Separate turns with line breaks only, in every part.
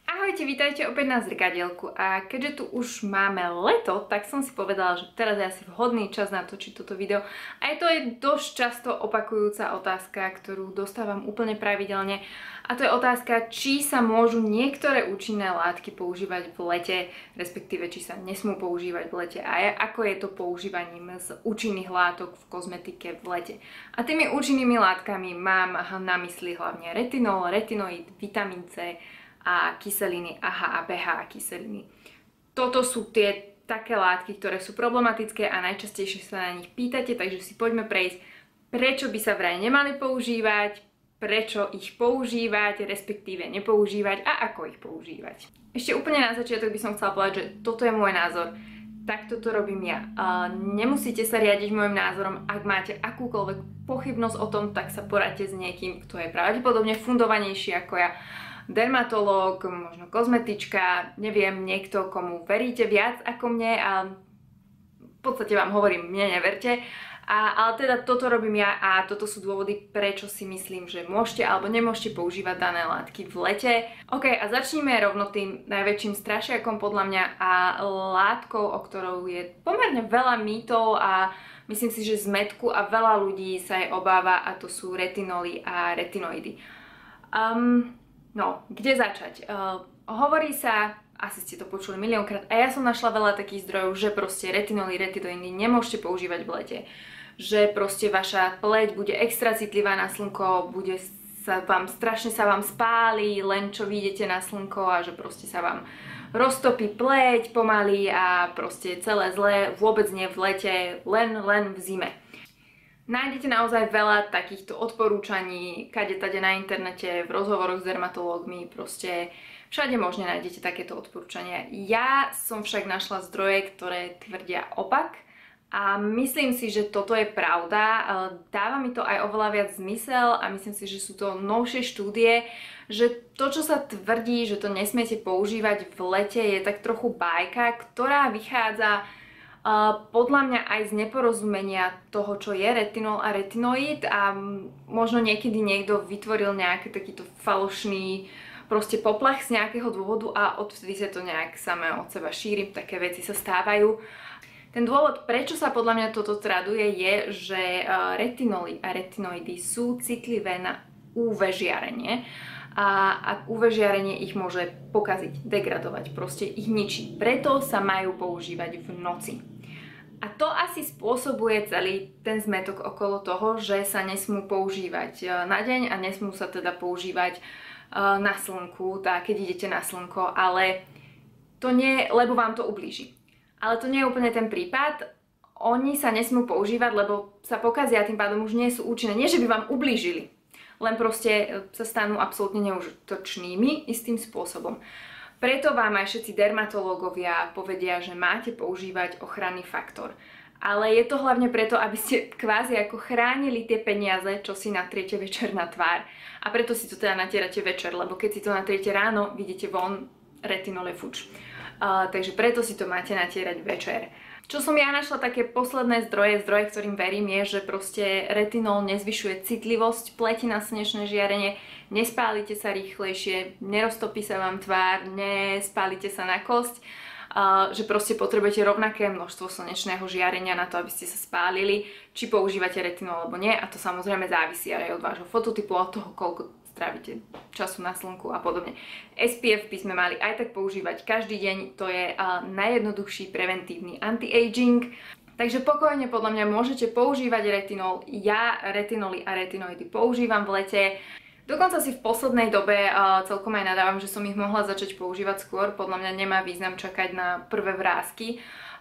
Ahojte, vítajte opäť na zrkadielku a keďže tu už máme leto, tak som si povedala, že teraz je asi vhodný čas natočiť toto video. A to je dosť často opakujúca otázka, ktorú dostávam úplne pravidelne, a to je otázka, či sa môžu niektoré účinné látky používať v lete, respektíve či sa nesmú používať v lete a ako je to používaním z účinných látok v kozmetike v lete. A tými účinnými látkami mám na mysli hlavne retinol, retinoid, vitamín C a kyseliny AHA a BHA kyseliny. Toto sú tie také látky, ktoré sú problematické a najčastejšie sa na nich pýtate, takže si poďme prejsť, prečo by sa vraj nemali používať, prečo ich používať, respektíve nepoužívať a ako ich používať. Ešte úplne na začiatok by som chcela povedať, že toto je môj názor. Takto to robím ja. Nemusíte sa riadiť môjim názorom, ak máte akúkoľvek pochybnosť o tom, tak sa poradte s niekým, kto je pravdepodobne fundovanejší ako ja. Dermatológ, možno kozmetička, neviem, niekto, komu veríte viac ako mne a v podstate vám hovorím, mne neverte. Ale teda toto robím ja a toto sú dôvody, prečo si myslím, že môžete alebo nemôžete používať dané látky v lete. Ok, a začníme rovno tým najväčším strašiakom podľa mňa a látkou, o ktorou je pomerne veľa mýtov a myslím si, že zmätku a veľa ľudí sa jej obáva, a to sú retinoly a retinoidy. No, kde začať? Hovorí sa, asi ste to počuli miliónkrát, a ja som našla veľa takých zdrojov, že proste retinoly, retinoidy nemôžete používať v lete. Že proste vaša pleť bude extra citlivá na slnko, strašne sa vám spáli, len čo vyjdete na slnko, a že proste sa vám roztopí pleť pomaly a proste celé zlé, vôbec nie v lete, len v zime. Nájdete naozaj veľa takýchto odporúčaní, kade-tade na internete, v rozhovoroch s dermatológmi, proste všade možne nájdete takéto odporúčania. Ja som však našla zdroje, ktoré tvrdia opak a myslím si, že toto je pravda. Dáva mi to aj oveľa viac zmysel a myslím si, že sú to novšie štúdie, že to, čo sa tvrdí, že to nesmiete používať v lete, je tak trochu bajka, ktorá vychádza podľa mňa aj z neporozumenia toho, čo je retinol a retinoid, a možno niekedy niekto vytvoril nejaký takýto falošný proste poplach z nejakého dôvodu a odvtedy sa to nejak samé od seba šíri, také veci sa stávajú. Ten dôvod, prečo sa podľa mňa toto traduje, je, že retinoly a retinoidy sú citlivé na UV žiarenie a UV žiarenie ich môže pokaziť, degradovať, proste ich ničí. Preto sa majú používať v noci. A to asi spôsobuje celý ten zmätok okolo toho, že sa nesmú používať na deň a nesmú sa teda používať na slnku, tak keď idete na slnko, ale to nie, lebo vám to ublíži. Ale to nie je úplne ten prípad. Oni sa nesmú používať, lebo sa pokazia, tým pádom už nie sú účinné. Nie, že by vám ublížili, len proste sa stanú absolútne neužitočnými istým spôsobom. Preto vám aj všetci dermatológovia povedia, že máte používať ochranný faktor. Ale je to hlavne preto, aby ste kvázi ako chránili tie peniaze, čo si natriete večer na tvár. A preto si to teda natierate večer, lebo keď si to natriete ráno, vidíte von, retinol je fuč. Takže preto si to máte natierať večer. Čo som ja našla také posledné zdroje, ktorým verím, je, že proste retinol nezvyšuje citlivosť pleti na slnečné žiarenie, nespálite sa rýchlejšie, neroztopí sa vám tvár, nespálite sa na kosť, že proste potrebujete rovnaké množstvo slnečného žiarenia na to, aby ste sa spálili, či používate retinol alebo nie, a to samozrejme závisí aj od vášho fototypu, od toho, koľko strávite času na slnku a podobne. SPF by sme mali aj tak používať každý deň, to je najjednoduchší preventívny anti-aging. Takže pokojne podľa mňa môžete používať retinol. Ja retinoly a retinoidy používam v lete. Dokonca si v poslednej dobe celkom aj nadávam, že som ich mohla začať používať skôr. Podľa mňa nemá význam čakať na prvé vrásky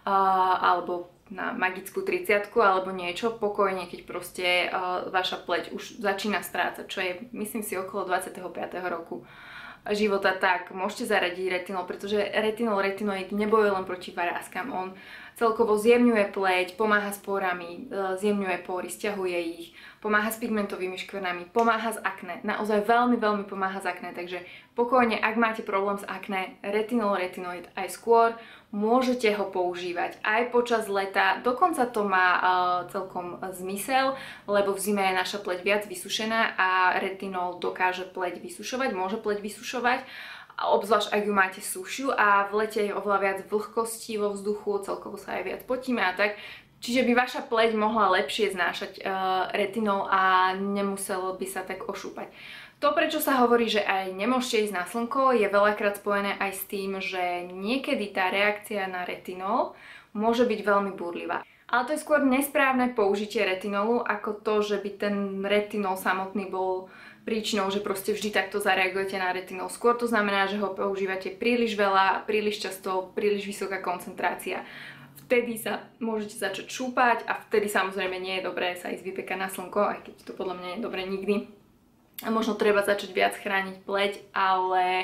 alebo na magickú 30-ku alebo niečo, pokojne, keď proste vaša pleť už začína strácať, čo je, myslím si, okolo 25. roku života, tak môžete zaradiť retinol, pretože retinoid nebojuje len proti vráskam, on celkovo zjemňuje pleť, pomáha s porami, zjemňuje pory, stiahuje ich, pomáha s pigmentovými škvrnami, pomáha s akné, naozaj veľmi, veľmi pomáha s akné, takže pokojne, ak máte problém s akné, retinol, retinoid aj skôr, môžete ho používať aj počas leta, dokonca to má celkom zmysel, lebo v zime je naša pleť viac vysušená a retinol dokáže pleť vysušovať, môže pleť vysušovať a obzvlášť ak ju máte sušiu a v lete je oveľa viac vlhkosti vo vzduchu, celkovo sa aj viac potíme a tak. Čiže by vaša pleť mohla lepšie znášať retinol a nemuselo by sa tak ošúpať. To, prečo sa hovorí, že aj nemôžete ísť na slnko, je veľakrát spojené aj s tým, že niekedy tá reakcia na retinol môže byť veľmi búrlivá. Ale to je skôr nesprávne použitie retinolu, ako to, že by ten retinol samotný bol príčinou, že proste vždy takto zareagujete na retinol. Skôr to znamená, že ho používate príliš veľa, príliš často, príliš vysoká koncentrácia. Vtedy sa môžete začať šúpať a vtedy samozrejme nie je dobré sa ísť vypekať na slnko, aj keď to podľa mňa nie je dobré nikdy. A možno treba začať viac chrániť pleť, ale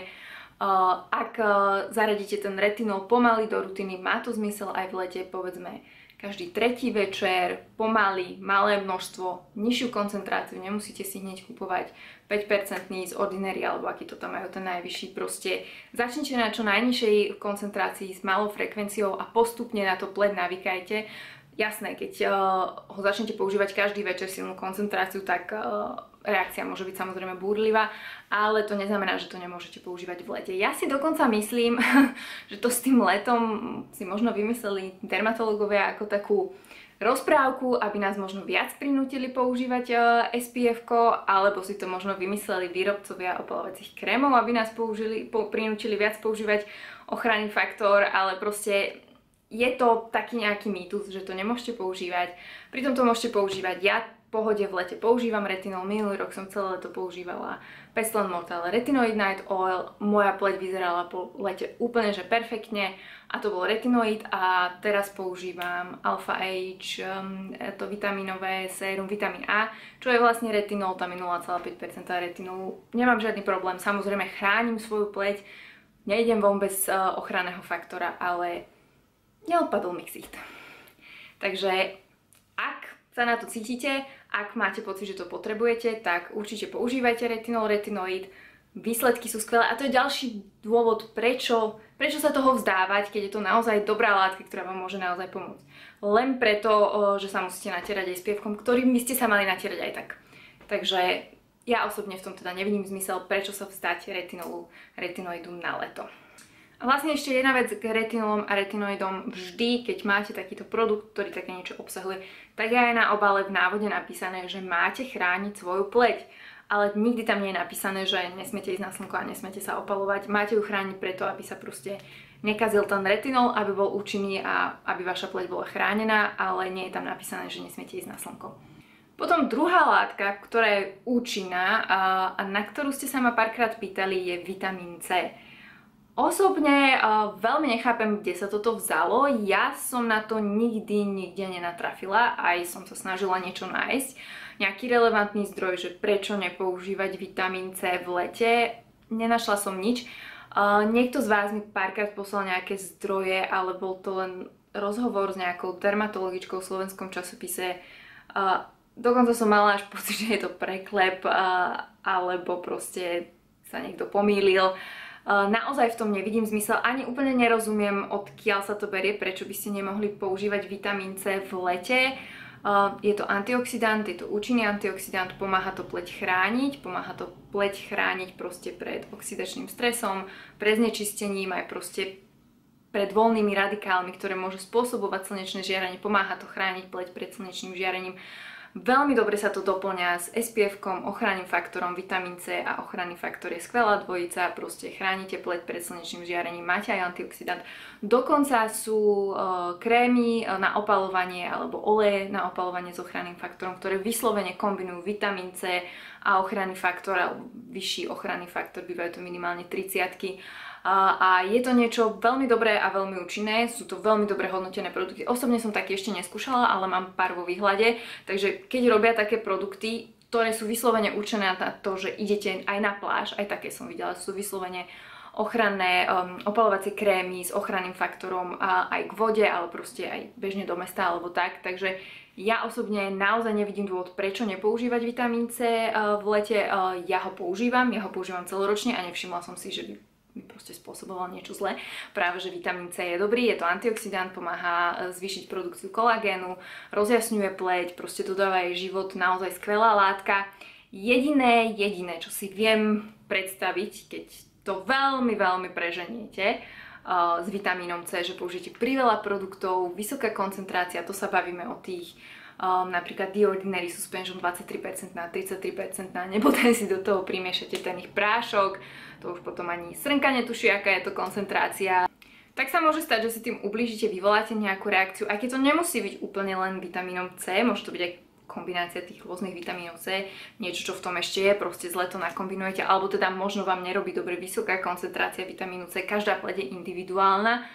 ak zaradíte ten retinol pomaly do rutiny, má to zmysel aj v lete, povedzme každý tretí večer, pomaly, malé množstvo, nižšiu koncentráciu, nemusíte si hneď kupovať 5% z Ordinary, alebo aký to tam majú ten najvyšší, proste začnite na čo najnižšej koncentrácii s malou frekvenciou a postupne na to pleť navykajte. Jasné, keď ho začnete používať každý večer silnú koncentráciu, tak reakcia môže byť samozrejme búrlivá, ale to neznamená, že to nemôžete používať v lete. Ja si dokonca myslím, že to s tým letom si možno vymysleli dermatológovia ako takú rozprávku, aby nás možno viac prinútili používať SPF-ko, alebo si to možno vymysleli výrobcovia opalovacích krémov, aby nás prinútili viac používať ochranný faktor, ale proste je to taký nejaký mýtus, že to nemôžete používať. Pritom to môžete používať. Ja v pohode v lete používam retinol. Minulý rok som celé leto používala Peslon Mortal Retinoid Night Oil. Moja pleť vyzerala po lete úplne že perfektne a to bol retinoid a teraz používam Alpha H, to vitamínové sérum Vitamín A, čo je vlastne retinol, tam je 0,5% retinolu. Nemám žiadny problém, samozrejme chránim svoju pleť, nejdem von bez ochranného faktora, ale neodpadol mi ksicht. Takže ak sa na to cítite, ak máte pocit, že to potrebujete, tak určite používajte retinol, retinoid. Výsledky sú skvelé a to je ďalší dôvod, prečo sa toho vzdávať, keď je to naozaj dobrá látka, ktorá vám môže naozaj pomôcť. Len preto, že sa musíte natierať SPF-kom, ktorým by ste sa mali natierať aj tak. Takže ja osobne v tom teda nevidím zmysel, prečo sa vzdať retinoidu na leto. A vlastne ešte jedna vec k retinolom a retinoidom. Vždy, keď máte takýto produkt, ktorý také niečo obsahuje, tak je aj na obale v návode napísané, že máte chrániť svoju pleť. Ale nikdy tam nie je napísané, že nesmiete ísť na slnko a nesmiete sa opalovať. Máte ju chrániť preto, aby sa proste nekazil ten retinol, aby bol účinný a aby vaša pleť bola chránená, ale nie je tam napísané, že nesmiete ísť na slnko. Potom druhá látka, ktorá je účinná a na ktorú ste sa ma párkrát pýtali, je vitamín C. Osobne veľmi nechápem, kde sa toto vzalo. Ja som na to nikde nenatrafila, aj som sa snažila niečo nájsť. Nejaký relevantný zdroj, že prečo nepoužívať vitamín C v lete. Nenašla som nič. Niekto z vás mi párkrát poslal nejaké zdroje, ale bol to len rozhovor s nejakou dermatologičkou v slovenskom časopise. Dokonca som mala až pocit, že je to preklep, alebo proste sa niekto pomýlil. Naozaj v tom nevidím zmysel, ani úplne nerozumiem, odkiaľ sa to berie, prečo by ste nemohli používať vitamín C v lete. Je to antioxidant, je to účinný antioxidant, pomáha to pleť chrániť proste pred oxidačným stresom, pred znečistením, aj proste pred voľnými radikálmi, ktoré môžu spôsobovať slnečné žiarenie, pomáha to chrániť pleť pred slnečným žiarením. Veľmi dobre sa to doplňa s SPF-kom, ochranným faktorom vitamín C a ochranný faktor je skvelá dvojica, proste chránite pleť pred slnečným žiarením, máte aj antioxidant. Dokonca sú krémy na opalovanie alebo oleje na opalovanie s ochranným faktorom, ktoré vyslovene kombinujú vitamín C a ochranný faktor, alebo vyšší ochranný faktor, bývajú to minimálne 30-ky. A je to niečo veľmi dobré a veľmi účinné, sú to veľmi dobre hodnotené produkty. Osobne som také ešte neskúšala, ale mám pár vo výhľade, takže keď robia také produkty, ktoré sú vyslovene určené na to, že idete aj na pláž, aj také som videla, sú vyslovene ochranné opalovacie krémy s ochranným faktorom aj k vode, ale proste aj bežne do mesta alebo tak, takže ja osobne naozaj nevidím dôvod, prečo nepoužívať vitamín C v lete. Ja ho používam celoročne a nevšimla som si, že by mi proste spôsoboval niečo zlé. Práve, že vitamín C je dobrý, je to antioxidant, pomáha zvýšiť produkciu kolagénu, rozjasňuje pleť, proste dodáva jej život, naozaj skvelá látka. Jediné, čo si viem predstaviť, keď to veľmi, veľmi preženiete s vitamínom C, že použijete priveľa produktov, vysoká koncentrácia, to sa bavíme o tých napríklad The Ordinary Suspension 23%, 33%, nepotem si do toho primiešate ten ich prášok, to už potom ani srnka netuší, aká je to koncentrácia. Tak sa môže stať, že si tým ublížite, vyvoláte nejakú reakciu, aj keď to nemusí byť úplne len vitamínom C, môže to byť aj kombinácia tých rôznych vitamínov C, niečo, čo v tom ešte je, proste zle to nakombinujete, alebo teda možno vám nerobí dobre vysoká koncentrácia vitamínu C, každá pleť je individuálna,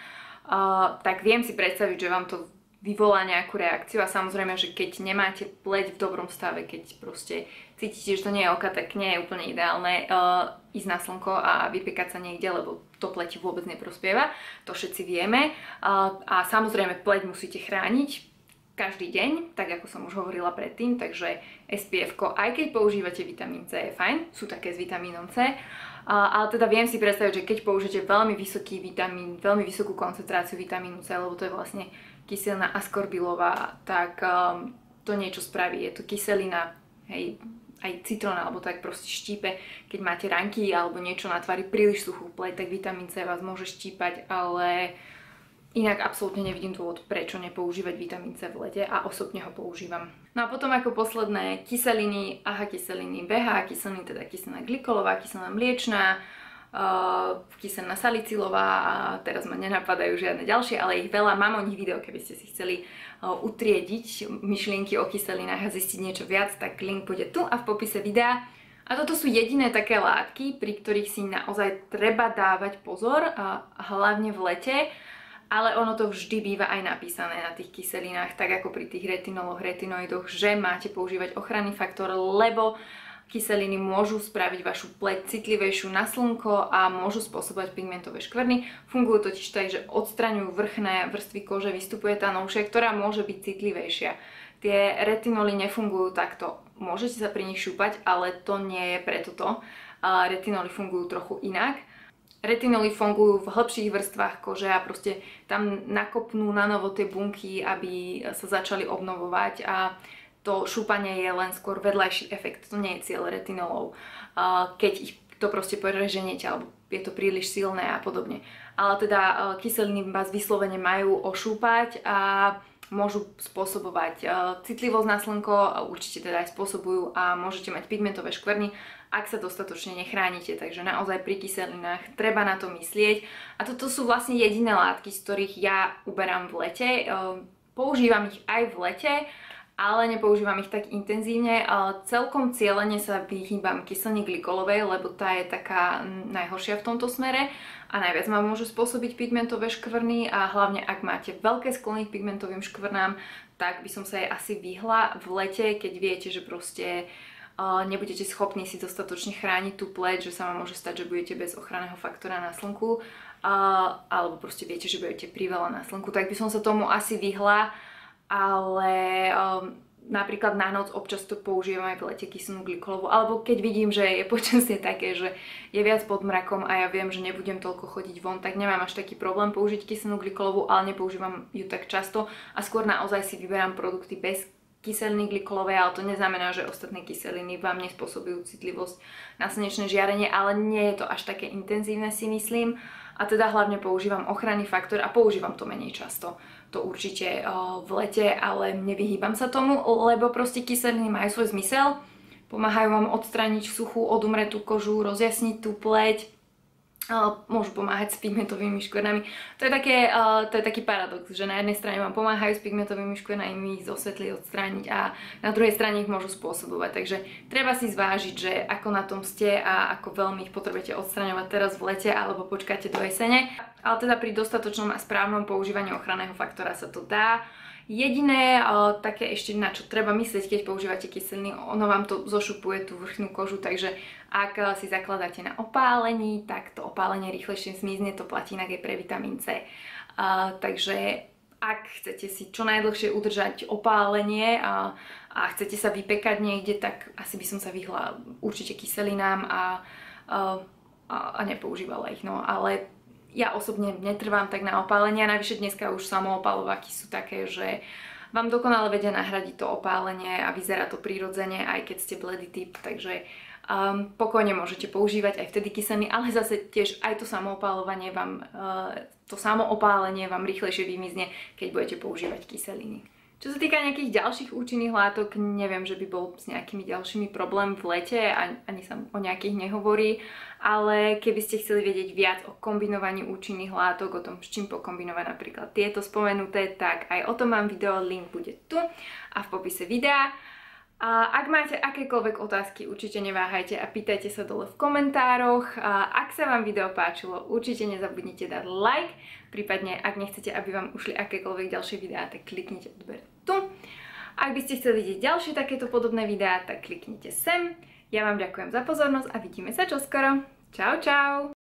tak viem si predstaviť, že vám to vyvolá nejakú reakciu a samozrejme, že keď nemáte pleť v dobrom stave, keď proste cítite, že to nie je oka, tak nie je úplne ideálne ísť na slnko a vypiekať sa niekde, lebo to pleti vôbec neprospieva, to všetci vieme a samozrejme pleť musíte chrániť každý deň, tak ako som už hovorila predtým, takže SPF-ko, aj keď používate vitamín C, je fajn, sú také s vitamínom C, ale teda viem si predstaviť, že keď použijete veľmi vysoký vitamín, veľmi vysokú koncentráciu vitamínu C, lebo to je vlastne kyselina askorbilová, tak to niečo spraví, je to kyselina, hej, aj citrón, alebo tak proste štípe, keď máte ranky alebo niečo na tvári, príliš suchú pleť, tak vitamín C vás môže štípať, ale inak absolútne nevidím dôvod, prečo nepoužívať vitamín C v lete a osobne ho používam. No a potom ako posledné kyseliny, AHA kyseliny, BHA kyseliny, teda kyselina glikolová, kyselina mliečná, kyselina salicylová a teraz ma nenapadajú žiadne ďalšie, ale ich veľa, mám o nich video, keby ste si chceli utriediť myšlienky o kyselinách a zistiť niečo viac, tak link bude tu a v popise videa. A toto sú jediné také látky, pri ktorých si naozaj treba dávať pozor, hlavne v lete, ale ono to vždy býva aj napísané na tých kyselinách, tak ako pri tých retinoloch, retinoidoch, že máte používať ochranný faktor, lebo kyseliny môžu spraviť vašu pleť citlivejšiu na slnko a môžu spôsobovať pigmentové škvrny. Fungujú totiž tak, že odstraňujú vrchné vrstvy kože, vystupuje tá novšia, ktorá môže byť citlivejšia. Tie retinoly nefungujú takto. Môžete sa pri nich šúpať, ale to nie je preto to. Retinoly fungujú trochu inak. Retinoly fungujú v hĺbších vrstvách kože a proste tam nakopnú na novo tie bunky, aby sa začali obnovovať a to šúpanie je len skôr vedľajší efekt, to nie je cieľ retinolov, keď ich to proste preženiete alebo je to príliš silné a podobne. Ale teda kyseliny vás vyslovene majú ošúpať a môžu spôsobovať citlivosť na slnko, určite teda aj spôsobujú a môžete mať pigmentové škvrny, ak sa dostatočne nechránite, takže naozaj pri kyselinách treba na to myslieť. A toto sú vlastne jediné látky, z ktorých ja uberám v lete. Používam ich aj v lete, ale nepoužívam ich tak intenzívne. Celkom cieľene sa vyhýbam kyseline glikolovej, lebo tá je taká najhoršia v tomto smere a najviac vám môžu spôsobiť pigmentové škvrny a hlavne ak máte veľké sklony k pigmentovým škvrnám, tak by som sa jej asi vyhla v lete, keď viete, že proste nebudete schopní si dostatočne chrániť tú pleť, že sa vám môže stať, že budete bez ochranného faktora na slnku alebo proste viete, že budete priveľa na slnku, tak by som sa tomu asi vyhla, ale napríklad na noc občas to použijem aj v lete kyselinu glikolovú, alebo keď vidím, že je počasie také, že je viac pod mrakom a ja viem, že nebudem toľko chodiť von, tak nemám až taký problém použiť kyselinu glikolovú, ale nepoužívam ju tak často a skôr naozaj si vyberám produkty bez kyseliny glikolovej, ale to neznamená, že ostatné kyseliny vám nespôsobujú citlivosť na slnečné žiarenie, ale nie je to až také intenzívne, si myslím. A teda hlavne používam ochranný faktor a používam to menej často. To určite v lete, ale nevyhýbam sa tomu, lebo proste kyseliny majú svoj zmysel. Pomáhajú vám odstrániť suchú, odumretú kožu, rozjasniť tú pleť. Môžu pomáhať s pigmentovými škvrnami. To je taký paradox, že na jednej strane vám pomáhajú s pigmentovými škvrnami ich zosvetliť, odstrániť a na druhej strane ich môžu spôsobovať. Takže treba si zvážiť, že ako na tom ste a ako veľmi ich potrebujete odstraňovať teraz v lete alebo počkáte do jesene. Ale teda pri dostatočnom a správnom používaní ochranného faktora sa to dá. Jediné také ešte, na čo treba myslieť, keď používate kyseliny, ono vám to zošupuje tú vrchnú kožu, takže ak si zakladáte na opálení, tak to opálenie rýchlejšie zmizne, to platí inak aj pre vitamín C. Takže ak chcete si čo najdlhšie udržať opálenie a chcete sa vypekať niekde, tak asi by som sa vyhla určite kyselinám a nepoužívala ich, no ale ja osobne netrvám tak na opálenie a navyše dneska už samoopalovaky sú také, že vám dokonale vedia nahradiť to opálenie a vyzerá to prirodzene, aj keď ste bledý typ, takže pokojne môžete používať aj vtedy kyseliny, ale zase tiež aj to samoopálovanie vám, to samoopálenie vám rýchlejšie vymizne, keď budete používať kyseliny. Čo sa týka nejakých ďalších účinných látok, neviem, že by bol s nejakými ďalšími problém v lete, ani sa o nejakých nehovorí, ale keby ste chceli vedieť viac o kombinovaní účinných látok, o tom, s čím pokombinovať napríklad tieto spomenuté, tak aj o tom mám video, link bude tu a v popise videa. A ak máte akékoľvek otázky, určite neváhajte a pýtajte sa dole v komentároch. A ak sa vám video páčilo, určite nezabudnite dať like, prípadne ak nechcete, aby vám ušli akékoľvek ďalšie videá, tak kliknite odber tu. Ak by ste chceli vidieť ďalšie takéto podobné videá, tak kliknite sem. Ja vám ďakujem za pozornosť a vidíme sa čoskoro. Čau, čau!